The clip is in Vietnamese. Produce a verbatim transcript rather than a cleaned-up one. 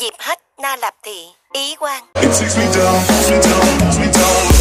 dịp hết Na Lập Thị, Ý Quang. It takes me down, takes me down, takes me down.